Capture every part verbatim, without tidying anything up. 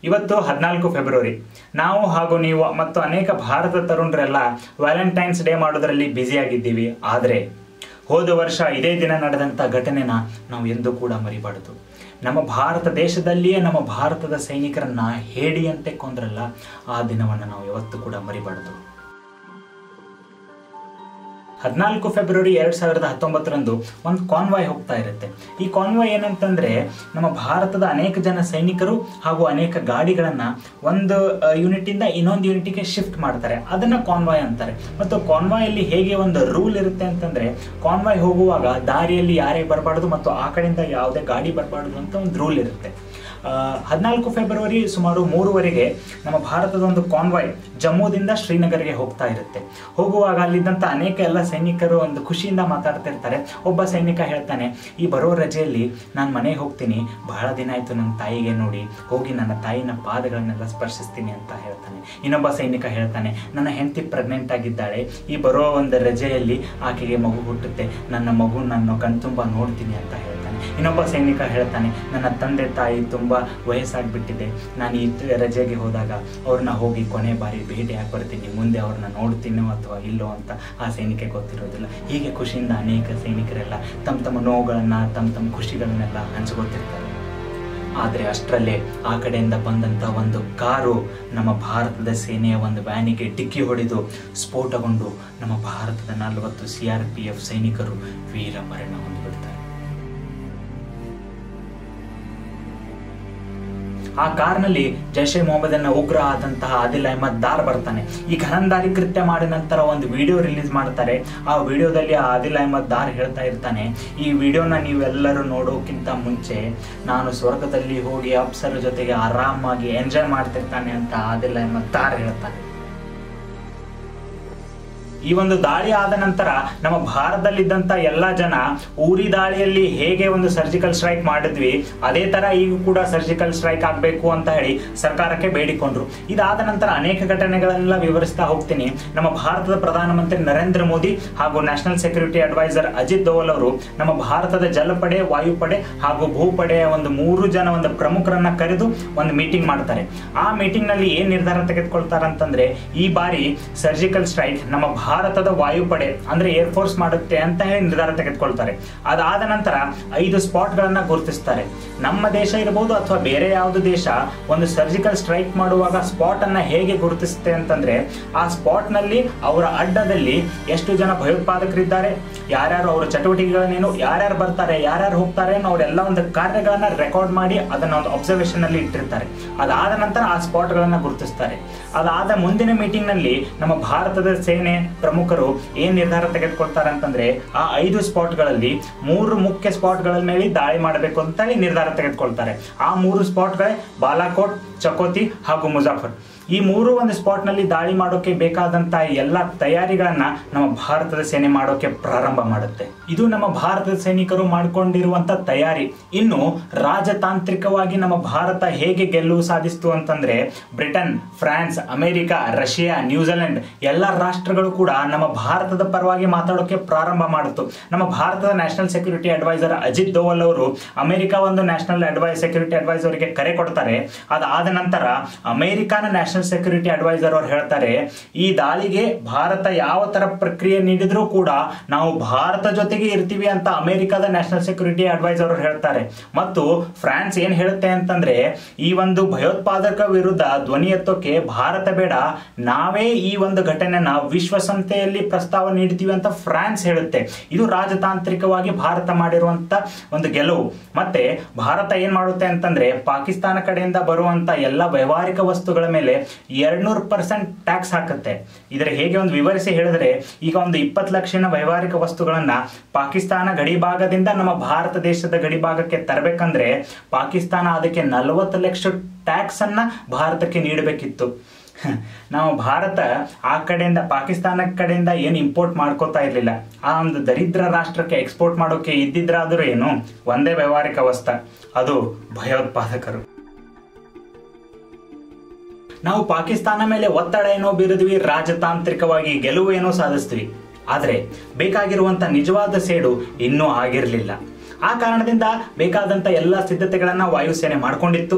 ಇವತ್ತು ಹದಿನಾಲ್ಕು ಫೆಬ್ರವರಿ. ನಾವು ಹಾಗೂ ನೀವು ಮತ್ತು ಅನೇಕ ಭಾರತ ತರುಣರೆಲ್ಲ ವ್ಯಾಲೆಂಟೈನ್ಸ್ ಡೇ ಮಾಡೋದರಲ್ಲಿ ಬ್ಯುಸಿಯಾಗಿದ್ದೀವಿ. ಆದರೆ ಹೋದ ವರ್ಷ ಇದೇ ದಿನ ನಡೆದಂಥ ಘಟನೆನ ನಾವು ಎಂದೂ ಕೂಡ ಮರಿಬಾರ್ದು. ನಮ್ಮ ಭಾರತ ದೇಶದಲ್ಲಿಯೇ ನಮ್ಮ ಭಾರತದ ಸೈನಿಕರನ್ನ ಹೇಡಿಯಂತೆ ಕೊಂದ್ರಲ್ಲ, ಆ ದಿನವನ್ನು ನಾವು ಯಾವತ್ತೂ ಕೂಡ ಮರಿಬಾರ್ದು. ಹದಿನಾಲ್ಕು ಫೆಬ್ರವರಿ ಎರಡು ಸಾವಿರದ ಹತ್ತೊಂಬತ್ತರಂದು ಒಂದು ಕಾನ್ವಾಯ್ ಹೋಗ್ತಾ ಇರುತ್ತೆ. ಈ ಕಾನ್ವಾಯ್ ಏನಂತಂದ್ರೆ ನಮ್ಮ ಭಾರತದ ಅನೇಕ ಜನ ಸೈನಿಕರು ಹಾಗೂ ಅನೇಕ ಗಾಡಿಗಳನ್ನ ಒಂದು ಯೂನಿಟ್ ಇಂದ ಇನ್ನೊಂದು ಯೂನಿಟ್ಗೆ ಶಿಫ್ಟ್ ಮಾಡ್ತಾರೆ. ಅದನ್ನ ಕಾನ್ವಾಯ್ ಅಂತಾರೆ. ಮತ್ತು ಕಾನ್ವಾಯ್ ಅಲ್ಲಿ ಹೇಗೆ ಒಂದು ರೂಲ್ ಇರುತ್ತೆ ಅಂತಂದ್ರೆ, ಕಾನ್ವಾಯ್ ಹೋಗುವಾಗ ದಾರಿಯಲ್ಲಿ ಯಾರೇ ಬರಬಾರ್ದು ಮತ್ತು ಆ ಕಡೆಯಿಂದ ಯಾವುದೇ ಗಾಡಿ ಬರಬಾರ್ದು ಅಂತ ಒಂದು ರೂಲ್ ಇರುತ್ತೆ. ಹದಿನಾಲ್ಕು ಫೆಬ್ರವರಿ ಸುಮಾರು ಮೂರುವರೆಗೆ ನಮ್ಮ ಭಾರತದ ಒಂದು ಕಾನ್ವಾಯ್ ಜಮ್ಮುದಿಂದ ಶ್ರೀನಗರ್ಗೆ ಹೋಗ್ತಾ ಇರುತ್ತೆ. ಹೋಗುವಾಗ ಅಲ್ಲಿದ್ದಂಥ ಅನೇಕ ಎಲ್ಲ ಸೈನಿಕರು ಒಂದು ಖುಷಿಯಿಂದ ಮಾತಾಡ್ತಿರ್ತಾರೆ. ಒಬ್ಬ ಸೈನಿಕ ಹೇಳ್ತಾನೆ, ಈ ಬರೋ ರಜೆಯಲ್ಲಿ ನಾನು ಮನೆಗೆ ಹೋಗ್ತೀನಿ, ಬಹಳ ದಿನ ಆಯಿತು ನನ್ನ ತಾಯಿಗೆ ನೋಡಿ, ಹೋಗಿ ನನ್ನ ತಾಯಿನ ಪಾದಗಳನ್ನೆಲ್ಲ ಸ್ಪರ್ಶಿಸ್ತೀನಿ ಅಂತ ಹೇಳ್ತಾನೆ. ಇನ್ನೊಬ್ಬ ಸೈನಿಕ ಹೇಳ್ತಾನೆ, ನನ್ನ ಹೆಂಡತಿ ಪ್ರೆಗ್ನೆಂಟ್ ಆಗಿದ್ದಾಳೆ, ಈ ಬರೋ ಒಂದು ರಜೆಯಲ್ಲಿ ಆಕೆಗೆ ಮಗು ಹುಟ್ಟುತ್ತೆ, ನನ್ನ ಮಗು ನಾನು ಕಣ್ತುಂಬ ನೋಡ್ತೀನಿ ಅಂತ ಹೇಳ್ತಾನೆ. ಇನ್ನೊಬ್ಬ ಸೈನಿಕ ಹೇಳ್ತಾನೆ, ನನ್ನ ತಂದೆ ತಾಯಿ ತುಂಬ ವಯಸ್ಸಾಗ್ಬಿಟ್ಟಿದೆ, ನಾನು ಈ ರಜೆಗೆ ಹೋದಾಗ ಅವ್ರನ್ನ ಹೋಗಿ ಕೊನೆ ಬಾರಿ ಭೇಟಿಯಾಗಿ ಬರ್ತೀನಿ, ಮುಂದೆ ಅವ್ರನ್ನ ನೋಡ್ತೀನೋ ಅಥವಾ ಇಲ್ಲೋ ಅಂತ ಆ ಸೈನಿಕ ಗೊತ್ತಿರೋದಿಲ್ಲ. ಹೀಗೆ ಖುಷಿಯಿಂದ ಅನೇಕ ಸೈನಿಕರೆಲ್ಲ ತಮ್ಮ ತಮ್ಮ ನೋವುಗಳನ್ನು ತಮ್ಮ ತಮ್ಮ ಖುಷಿಗಳನ್ನೆಲ್ಲ ಹಂಚ್ಕೊತಿರ್ತಾರೆ. ಆದರೆ ಅಷ್ಟರಲ್ಲೇ ಆ ಕಡೆಯಿಂದ ಬಂದಂಥ ಒಂದು ಕಾರು ನಮ್ಮ ಭಾರತದ ಸೇನೆಯ ಒಂದು ವ್ಯಾನಿಗೆ ಡಿಕ್ಕಿ ಹೊಡೆದು ಸ್ಫೋಟಗೊಂಡು ನಮ್ಮ ಭಾರತದ ನಲವತ್ತು ಸಿ ಆರ್ ಪಿ ಎಫ್ ಸೈನಿಕರು ವೀರ ಮರಣ ಹೊಂದಿಬಿಡ್ತಾರೆ. ಆ ಕಾರ್ನಲ್ಲಿ ಜೈಷ್ ಎ ಮೊಹಮ್ಮದನ ಉಗ್ರ ಆದಂತಹ ಆದಿಲ್ ಅಹ್ಮದ್ ದಾರ್ ಬರ್ತಾನೆ. ಈ ಘನಂದಾರಿ ಕೃತ್ಯ ಮಾಡಿದ ನಂತರ ಒಂದು ವಿಡಿಯೋ ರಿಲೀಸ್ ಮಾಡ್ತಾರೆ. ಆ ವಿಡಿಯೋದಲ್ಲಿ ಆದಿಲ್ ಅಹ್ಮದ್ ದಾರ್ ಹೇಳ್ತಾ ಇರ್ತಾನೆ, ಈ ವಿಡಿಯೋನ ನೀವೆಲ್ಲರೂ ನೋಡೋಕ್ಕಿಂತ ಮುಂಚೆ ನಾನು ಸ್ವರ್ಗದಲ್ಲಿ ಹೋಗಿ ಅಪ್ಸರ ಜೊತೆಗೆ ಆರಾಮಾಗಿ ಎಂಜಾಯ್ ಮಾಡ್ತಿರ್ತಾನೆ ಅಂತ ಆದಿಲ್ ಅಹ್ಮದ್ ದಾರ್ ಹೇಳ್ತಾನೆ. ಈ ಒಂದು ದಾಳಿ ಆದ ನಂತರ ನಮ್ಮ ಭಾರತದಲ್ಲಿದ್ದಂಥ ಎಲ್ಲ ಜನ ಉರಿ ದಾಳಿಯಲ್ಲಿ ಹೇಗೆ ಒಂದು ಸರ್ಜಿಕಲ್ ಸ್ಟ್ರೈಕ್ ಮಾಡಿದ್ವಿ, ಅದೇ ತರ ಈಗ ಕೂಡ ಸರ್ಜಿಕಲ್ ಸ್ಟ್ರೈಕ್ ಆಗಬೇಕು ಅಂತ ಹೇಳಿ ಸರ್ಕಾರಕ್ಕೆ ಬೇಡಿಕೊಂಡ್ರು. ಇದಾದ ನಂತರ ಅನೇಕ ಘಟನೆಗಳೆಲ್ಲ ವಿವರಿಸ್ತಾ ಹೋಗ್ತೀನಿ. ನಮ್ಮ ಭಾರತದ ಪ್ರಧಾನಮಂತ್ರಿ ನರೇಂದ್ರ ಮೋದಿ ಹಾಗೂ national security adviser Ajit Doval ಅವರು ನಮ್ಮ ಭಾರತದ ಜಲಪಡೆ, ವಾಯುಪಡೆ ಹಾಗೂ ಭೂಪಡೆಯ ಒಂದು ಮೂರು ಜನ ಒಂದು ಪ್ರಮುಖರನ್ನ ಕರೆದು ಒಂದು ಮೀಟಿಂಗ್ ಮಾಡ್ತಾರೆ. ಆ ಮೀಟಿಂಗ್ ನಲ್ಲಿ ಏನ್ ನಿರ್ಧಾರ ತೆಗೆದುಕೊಳ್ತಾರೆ ಅಂತಂದ್ರೆ, ಈ ಬಾರಿ ಸರ್ಜಿಕಲ್ ಸ್ಟ್ರೈಕ್ ನಮ್ಮ ಭಾರತದ ವಾಯುಪಡೆ ಅಂದ್ರೆ ಏರ್ ಫೋರ್ಸ್ ಮಾಡುತ್ತೆ ಅಂತ ಹೇಳಿ ನಿರ್ಧಾರ ತೆಗೆದುಕೊಳ್ತಾರೆ. ಅದಾದ ನಂತರ ಐದು ಸ್ಪಾಟ್ ಗಳನ್ನ ಗುರುತಿಸ್ತಾರೆ. ನಮ್ಮ ದೇಶ ಇರಬಹುದು ಅಥವಾ ಬೇರೆ ಯಾವುದು ದೇಶ ಒಂದು ಸರ್ಜಿಕಲ್ ಸ್ಟ್ರೈಕ್ ಮಾಡುವಾಗ ಸ್ಪಾಟ್ ಅನ್ನ ಹೇಗೆ ಗುರುತಿಸುತ್ತೆ ಅಂತಂದ್ರೆ, ಆ ಸ್ಪಾಟ್ ನಲ್ಲಿ ಅವರ ಅಡ್ಡದಲ್ಲಿ ಎಷ್ಟು ಜನ ಭಯೋತ್ಪಾದಕರಿದ್ದಾರೆ, ಯಾರ್ಯಾರು ಅವರ ಚಟುವಟಿಕೆಗಳನ್ನೇನು, ಯಾರ್ಯಾರು ಬರ್ತಾರೆ, ಯಾರ್ಯಾರು ಹೋಗ್ತಾರೆ ಅನ್ನೋ ಅವರೆಲ್ಲ ಒಂದು ಕಾರ್ಯಗಳನ್ನ ರೆಕಾರ್ಡ್ ಮಾಡಿ ಅದನ್ನ ಒಂದು ಅಬ್ಸರ್ವೇಷನ್ ಅಲ್ಲಿ ಇಟ್ಟಿರ್ತಾರೆ. ಅದಾದ ನಂತರ ಆ ಸ್ಪಾಟ್ ಗಳನ್ನ ಗುರುತಿಸ್ತಾರೆ. ಅದಾದ ಮುಂದಿನ ಮೀಟಿಂಗ್ ನಲ್ಲಿ ನಮ್ಮ ಭಾರತದ ಸೇನೆ ಪ್ರಮುಖರು ಏನ್ ನಿರ್ಧಾರ ತೆಗೆದುಕೊಳ್ತಾರೆ ಅಂತಂದ್ರೆ, ಆ ಐದು ಸ್ಪಾಟ್ ಗಳಲ್ಲಿ ಮೂರು ಮುಖ್ಯ ಸ್ಪಾಟ್ ಗಳ ಮೇಲೆ ದಾಳಿ ಮಾಡಬೇಕು ಅಂತ ಹೇಳಿ ನಿರ್ಧಾರ ತೆಗೆದುಕೊಳ್ತಾರೆ. ಆ ಮೂರು ಸ್ಪಾಟ್ ಗಳೇ ಬಾಲಾಕೋಟ್, ಚಕೋತಿ ಹಾಗೂ ಮುಜಾಫರ್. ಈ ಮೂರು ಒಂದು ಸ್ಪಾಟ್ ನಲ್ಲಿ ದಾಳಿ ಮಾಡೋಕೆ ಬೇಕಾದಂತ ಎಲ್ಲ ತಯಾರಿಗಳನ್ನ ನಮ್ಮ ಭಾರತದ ಸೇನೆ ಮಾಡೋಕೆ ಪ್ರಾರಂಭ ಮಾಡುತ್ತೆ. ಇದು ನಮ್ಮ ಭಾರತದ ಸೈನಿಕರು ಮಾಡಿಕೊಂಡಿರುವಂತ ತಯಾರಿ. ಇನ್ನು ರಾಜತಾಂತ್ರಿಕವಾಗಿ ನಮ್ಮ ಭಾರತ ಹೇಗೆ ಗೆಲುವು ಸಾಧಿಸಿತು ಅಂತಂದ್ರೆ, Britain, France, America, Russia, New Zealand ಎಲ್ಲ ರಾಷ್ಟ್ರಗಳು ಕೂಡ ನಮ್ಮ ಭಾರತದ ಪರವಾಗಿ ಮಾತಾಡೋಕೆ ಪ್ರಾರಂಭ ಮಾಡಿತು. ನಮ್ಮ ಭಾರತದ national security adviser Ajit Doval ಅವರು ಅಮೆರಿಕ ಒಂದು ನ್ಯಾಷನಲ್ ಅಡ್ವೈಸ್ ಸೆಕ್ಯೂರಿಟಿ ಅಡ್ವೈಸರ್ಗೆ ಕರೆ ಕೊಡ್ತಾರೆ. ಅದಾದ ನಂತರ ಅಮೆರಿಕನ ನ್ಯಾಷನಲ್ ಸೆಕ್ಯೂರಿಟಿ ಅಡ್ವೈಸರ್ ಅವರು ಹೇಳ್ತಾರೆ, ಈ ದಾಳಿಗೆ ಭಾರತ ಯಾವ ತರ ಪ್ರಕ್ರಿಯೆ ನೀಡಿದ್ರೂ ಕೂಡ ನಾವು ಭಾರತ ಜೊತೆಗೆ ಇರ್ತೀವಿ ಅಂತ ಅಮೆರಿಕದ ನ್ಯಾಷನಲ್ ಸೆಕ್ಯೂರಿಟಿ ಅಡ್ವೈಸರ್ ಅವರು ಹೇಳ್ತಾರೆ. ಮತ್ತು ಫ್ರಾನ್ಸ್ ಏನ್ ಹೇಳುತ್ತೆ ಅಂತಂದ್ರೆ, ಈ ಒಂದು ಭಯೋತ್ಪಾದಕ ವಿರುದ್ಧ ಧ್ವನಿ ಎತ್ತೋಕೆ ಭಾರತ ಬೇಡ, ನಾವೇ ಈ ಒಂದು ಘಟನೆನ ವಿಶ್ವಸಂಸ್ಥೆಯಲ್ಲಿ ಪ್ರಸ್ತಾವ ನೀಡ್ತೀವಿ ಅಂತ ಫ್ರಾನ್ಸ್ ಹೇಳುತ್ತೆ. ಇದು ರಾಜತಾಂತ್ರಿಕವಾಗಿ ಭಾರತ ಮಾಡಿರುವಂತ ಒಂದು ಗೆಲುವು. ಮತ್ತೆ ಭಾರತ ಏನ್ ಮಾಡುತ್ತೆ ಅಂತಂದ್ರೆ, ಪಾಕಿಸ್ತಾನ ಕಡೆಯಿಂದ ಬರುವಂತ ಎಲ್ಲ ವ್ಯವಹಾರಿಕ ವಸ್ತುಗಳ ಮೇಲೆ ಎರಡ್ನೂರು ಪರ್ಸೆಂಟ್ ಟ್ಯಾಕ್ಸ್ ಹಾಕುತ್ತೆ. ಇದರ ಹೇಗೆ ಒಂದು ವಿವರಿಸಿ ಹೇಳಿದ್ರೆ, ಈಗ ಒಂದು ಇಪ್ಪತ್ತು ಲಕ್ಷನ ವ್ಯವಹಾರಿಕ ವಸ್ತುಗಳನ್ನ ಪಾಕಿಸ್ತಾನ ಗಡಿ ಭಾಗದಿಂದ ನಮ್ಮ ಭಾರತ ದೇಶದ ಗಡಿ ಭಾಗಕ್ಕೆ ತರಬೇಕಂದ್ರೆ ಪಾಕಿಸ್ತಾನ ಅದಕ್ಕೆ ನಲವತ್ತು ಲಕ್ಷ ಟ್ಯಾಕ್ಸ್ ಅನ್ನ ಭಾರತಕ್ಕೆ ನೀಡಬೇಕಿತ್ತು. ನಾವು ಭಾರತ ಆ ಕಡೆಯಿಂದ ಪಾಕಿಸ್ತಾನ ಕಡೆಯಿಂದ ಏನು ಇಂಪೋರ್ಟ್ ಮಾಡ್ಕೋತಾ ಇರಲಿಲ್ಲ. ಆ ಒಂದು ದರಿದ್ರ ರಾಷ್ಟ್ರಕ್ಕೆ ಎಕ್ಸ್ಪೋರ್ಟ್ ಮಾಡೋಕೆ ಇದ್ದಿದ್ರಾದ್ರೂ ಏನು ಒಂದೇ ವ್ಯವಹಾರಿಕ ವಸ್ತು, ಅದು ಭಯೋತ್ಪಾದಕರು. ನಾವು ಪಾಕಿಸ್ತಾನ ಮೇಲೆ ಒತ್ತಡ ಏನೋ ಬೀರಿದ್ವಿ, ರಾಜತಾಂತ್ರಿಕವಾಗಿ ಗೆಲುವು ಏನೋ ಸಾಧಿಸ್ತೀವಿ. ಆದರೆ ಬೇಕಾಗಿರುವಂತ ನಿಜವಾದ ಸೇಡು ಇನ್ನೂ ಆಗಿರಲಿಲ್ಲ. ಆ ಕಾರಣದಿಂದ ಬೇಕಾದಂತ ಎಲ್ಲ ಸಿದ್ಧತೆಗಳನ್ನ ವಾಯುಸೇನೆ ಮಾಡ್ಕೊಂಡಿತ್ತು.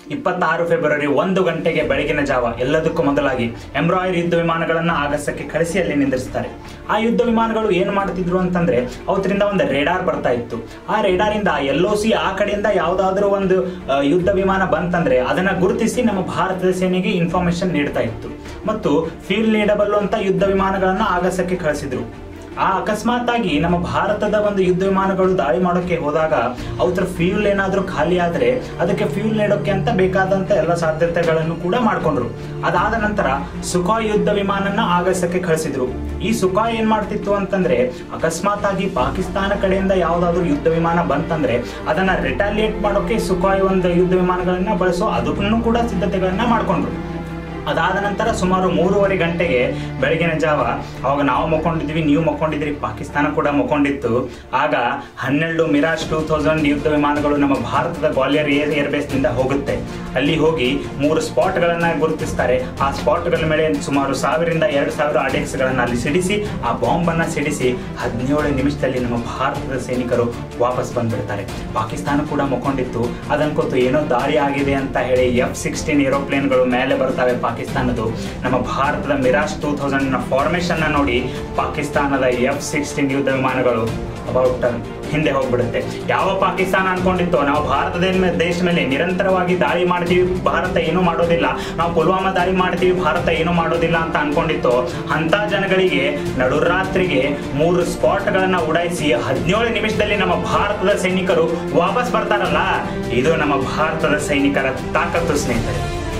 ಇಪ್ಪತ್ತಾರು ಫೆಬ್ರವರಿ ಒಂದು ಗಂಟೆಗೆ ಬೆಳಗಿನ ಜಾವ ಎಲ್ಲದಕ್ಕೂ ಮೊದಲಾಗಿ ಎಂಬ್ರಾಯ್ಡರಿ ಯುದ್ಧ ವಿಮಾನಗಳನ್ನ ಆಗಸಕ್ಕೆ ಕಳಿಸಿ ಅಲ್ಲಿ ನಿಂದಿರಿಸ್ತಾರೆ. ಆ ಯುದ್ಧ ವಿಮಾನಗಳು ಏನ್ ಮಾಡ್ತಿದ್ರು ಅಂತಂದ್ರೆ ಅವರಿಂದ ಒಂದು ರೇಡಾರ್ ಬರ್ತಾ ಇತ್ತು. ಆ ರೇಡಾರ್ ಇಂದ ಎಲ್ ಒ ಸಿ ಆ ಕಡೆಯಿಂದ ಯಾವ್ದಾದ್ರು ಒಂದು ಯುದ್ಧ ವಿಮಾನ ಬಂತಂದ್ರೆ ಅದನ್ನ ಗುರುತಿಸಿ ನಮ್ಮ ಭಾರತದ ಸೇನೆಗೆ ಇನ್ಫಾರ್ಮೇಶನ್ ನೀಡ್ತಾ ಇತ್ತು ಮತ್ತು ಫ್ಯೂಲ್ ನೀಡಬಲ್ಲ ಅಂತ ಯುದ್ಧ ವಿಮಾನಗಳನ್ನ ಆಗಸಕ್ಕೆ ಕಳಿಸಿದ್ರು. ಆ ಅಕಸ್ಮಾತ್ ಆಗಿ ನಮ್ಮ ಭಾರತದ ಒಂದು ಯುದ್ಧ ವಿಮಾನಗಳು ದಾಳಿ ಮಾಡೋಕೆ ಹೋದಾಗ ಅವ್ರ ಫ್ಯೂಲ್ ಏನಾದ್ರೂ ಖಾಲಿ ಆದ್ರೆ ಅದಕ್ಕೆ ಫ್ಯೂಲ್ ನೀಡೋಕೆ ಅಂತ ಬೇಕಾದಂತ ಎಲ್ಲ ಸಾಧ್ಯತೆಗಳನ್ನು ಕೂಡ ಮಾಡ್ಕೊಂಡ್ರು. ಅದಾದ ನಂತರ ಸುಖಾಯ್ ಯುದ್ಧ ವಿಮಾನನ ಆಗಸಕ್ಕೆ ಕಳಿಸಿದ್ರು. ಈ ಸುಖಾಯ್ ಏನ್ ಮಾಡ್ತಿತ್ತು ಅಂತಂದ್ರೆ ಅಕಸ್ಮಾತ್ ಆಗಿ ಪಾಕಿಸ್ತಾನ ಕಡೆಯಿಂದ ಯಾವ್ದಾದ್ರು ಯುದ್ಧ ವಿಮಾನ ಬಂತಂದ್ರೆ ಅದನ್ನ ರಿಟಾಲಿಯೇಟ್ ಮಾಡೋಕೆ ಸುಖಾಯ್ ಒಂದು ಯುದ್ಧ ವಿಮಾನಗಳನ್ನ ಬಳಸೋ ಅದಕ್ಕೂ ಕೂಡ ಸಿದ್ಧತೆಗಳನ್ನ ಮಾಡ್ಕೊಂಡ್ರು. ಅದಾದ ನಂತರ ಸುಮಾರು ಮೂರುವರೆ ಗಂಟೆಗೆ ಬೆಳಗಿನ ಜಾವ ಅವಾಗ ನಾವು ಮಕ್ಕೊಂಡಿದ್ವಿ, ನೀವು ಮಕ್ಕೊಂಡಿದ್ರಿ, ಪಾಕಿಸ್ತಾನ ಕೂಡ ಮಕ್ಕೊಂಡಿತ್ತು. ಆಗ ಹನ್ನೆರಡು ಮಿರಾಜ್ ಟೂ ತೌಸಂಡ್ ಯುದ್ಧ ವಿಮಾನಗಳು ನಮ್ಮ ಭಾರತದ ಗ್ವಾಲಿಯರ್ ಏರ್ ಏರ್ಬೇಸ್ ನಿಂದ ಹೋಗುತ್ತೆ. ಅಲ್ಲಿ ಹೋಗಿ ಮೂರು ಸ್ಪಾಟ್ ಗಳನ್ನ ಗುರುತಿಸ್ತಾರೆ. ಆ ಸ್ಪಾಟ್ಗಳ ಮೇಲೆ ಸುಮಾರು ಸಾವಿರದಿಂದ ಎರಡು ಸಾವಿರ ಅಡೆಕ್ಸ್ ಗಳನ್ನ ಅಲ್ಲಿ ಸಿಡಿಸಿ ಆ ಬಾಂಬ್ ಅನ್ನ ಸಿಡಿಸಿ ಹದಿನೇಳು ನಿಮಿಷದಲ್ಲಿ ನಮ್ಮ ಭಾರತದ ಸೈನಿಕರು ವಾಪಸ್ ಬಂದ್ಬಿಡ್ತಾರೆ. ಪಾಕಿಸ್ತಾನ ಕೂಡ ಮಕ್ಕೊಂಡಿತ್ತು. ಅದನ್ಕೊತ್ತು ಏನೋ ದಾಳಿ ಆಗಿದೆ ಅಂತ ಹೇಳಿ ಎಫ್ ಸಿಕ್ಸ್ಟೀನ್ ಏರೋಪ್ಲೇನ್ಗಳು ಮೇಲೆ ಬರ್ತಾವೆ ಪಾಕಿಸ್ತಾನದ್ದು. ನಮ್ಮ ಭಾರತದ ಮಿರಾಜ್ ಟೂ ತೌಸಂಡ್ ನ ಫಾರ್ಮೇಶನ್ ನ ನೋಡಿ ಪಾಕಿಸ್ತಾನದ ಎಫ್ ಸಿಕ್ಸ್ಟೀನ್ ಯುದ್ಧ ವಿಮಾನಗಳು ಅಬೌಟ್ ಹಿಂದೆ ಹೋಗ್ಬಿಡುತ್ತೆ. ಯಾವ ಪಾಕಿಸ್ತಾನ ಅನ್ಕೊಂಡಿತ್ತು ನಾವು ಭಾರತದ ದೇಶ ಮೇಲೆ ನಿರಂತರವಾಗಿ ದಾಳಿ ಮಾಡ್ತೀವಿ, ಭಾರತ ಏನೂ ಮಾಡೋದಿಲ್ಲ, ನಾವು ಪುಲ್ವಾಮಾ ದಾಳಿ ಮಾಡ್ತೀವಿ, ಭಾರತ ಏನೂ ಮಾಡೋದಿಲ್ಲ ಅಂತ ಅನ್ಕೊಂಡಿತ್ತು, ಅಂತ ಜನಗಳಿಗೆ ನಡುರಾತ್ರಿಗೆ ಮೂರು ಸ್ಪಾಟ್ ಗಳನ್ನ ಉಡಾಯಿಸಿ ಹದಿನೇಳು ನಿಮಿಷದಲ್ಲಿ ನಮ್ಮ ಭಾರತದ ಸೈನಿಕರು ವಾಪಸ್ ಬರ್ತಾರಲ್ಲ, ಇದು ನಮ್ಮ ಭಾರತದ ಸೈನಿಕರ ತಾಕತ್ತು ಸ್ನೇಹಿತರೆ.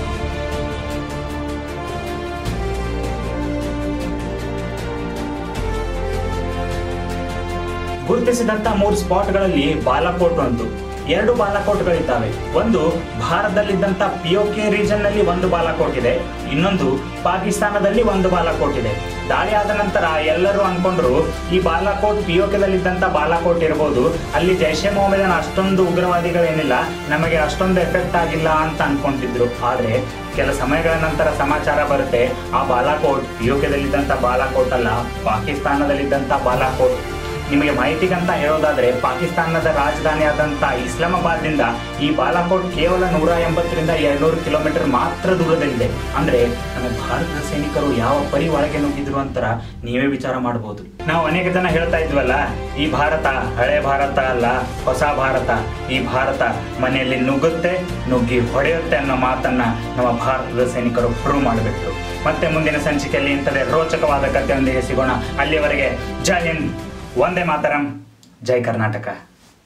ಗುರುತಿಸಿದಂತ ಮೂರು ಸ್ಪಾಟ್ಗಳಲ್ಲಿ ಬಾಲಾಕೋಟ್ ಒಂದು, ಎರಡು ಬಾಲಾಕೋಟ್ಗಳಿದ್ದಾವೆ. ಒಂದು ಭಾರತದಲ್ಲಿದ್ದಂತ ಪಿಒಕೆ ರೀಜನ್ ನಲ್ಲಿ ಒಂದು ಬಾಲಾಕೋಟ್ ಇದೆ, ಇನ್ನೊಂದು ಪಾಕಿಸ್ತಾನದಲ್ಲಿ ಒಂದು ಬಾಲಾಕೋಟ್ ಇದೆ. ದಾಳಿ ಆದ ನಂತರ ಎಲ್ಲರೂ ಅನ್ಕೊಂಡ್ರು ಈ ಬಾಲಾಕೋಟ್ ಪಿಒಕೆದಲ್ಲಿದ್ದಂತ ಬಾಲಾಕೋಟ್ ಇರಬಹುದು, ಅಲ್ಲಿ ಜೈಷೆ ಮೊಹಮ್ಮದನ ಅಷ್ಟೊಂದು ಉಗ್ರವಾದಿಗಳೇನಿಲ್ಲ, ನಮಗೆ ಅಷ್ಟೊಂದು ಎಫೆಕ್ಟ್ ಆಗಿಲ್ಲ ಅಂತ ಅನ್ಕೊಂಡಿದ್ರು. ಆದ್ರೆ ಕೆಲ ಸಮಯಗಳ ನಂತರ ಸಮಾಚಾರ ಬರುತ್ತೆ ಆ ಬಾಲಾಕೋಟ್ ಪಿಒಕೆದಲ್ಲಿದ್ದಂತ ಬಾಲಾಕೋಟ್ ಅಲ್ಲ, ಪಾಕಿಸ್ತಾನದಲ್ಲಿದ್ದಂತ ಬಾಲಾಕೋಟ್. ನಿಮಗೆ ಮಾಹಿತಿಗಂತ ಹೇಳೋದಾದ್ರೆ ಪಾಕಿಸ್ತಾನದ ರಾಜಧಾನಿ ಆದಂತ ಇಸ್ಲಾಮಾಬಾದ್ನಿಂದ ಈ ಬಾಲಾಕೋಟ್ ಕೇವಲ ನೂರ ಎಂಬತ್ತರಿಂದ ಎರಡ್ನೂರು ಕಿಲೋಮೀಟರ್ ಮಾತ್ರ ದೂರದಲ್ಲಿದೆ. ಅಂದ್ರೆ ನಮ್ಮ ಭಾರತದ ಸೈನಿಕರು ಯಾವ ಪರಿ ಒಳಗೆ ನುಗ್ಗಿದ್ರು ಅಂತರ ನೀವೇ ವಿಚಾರ ಮಾಡಬಹುದು. ನಾವು ಅನೇಕ ಜನ ಹೇಳ್ತಾ ಇದ್ವಲ್ಲ, ಈ ಭಾರತ ಹಳೆ ಭಾರತ ಅಲ್ಲ, ಹೊಸ ಭಾರತ. ಈ ಭಾರತ ಮನೆಯಲ್ಲಿ ನುಗ್ಗುತ್ತೆ, ನುಗ್ಗಿ ಹೊಡೆಯುತ್ತೆ ಅನ್ನೋ ಮಾತನ್ನ ನಮ್ಮ ಭಾರತದ ಸೈನಿಕರು ಪ್ರೂವ್ ಮಾಡಬೇಕು. ಮತ್ತೆ ಮುಂದಿನ ಸಂಚಿಕೆಯಲ್ಲಿ ಇಂಥದೇ ರೋಚಕವಾದ ಕಥೆಯೊಂದಿಗೆ ಸಿಗೋಣ. ಅಲ್ಲಿಯವರೆಗೆ ಜೈ ಹಿಂದ್, ವಂದೇ ಮಾತರಂ, ಜೈ ಕರ್ನಾಟಕ.